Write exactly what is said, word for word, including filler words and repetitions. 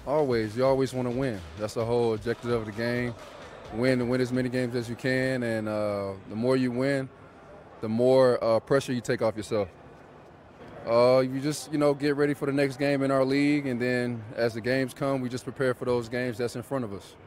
Always. You always want to win. That's the whole objective of the game. Win and win as many games as you can, and uh, the more you win, the more uh, pressure you take off yourself. Uh, you just, you know, get ready for the next game in our league, and then as the games come, we just prepare for those games that's in front of us.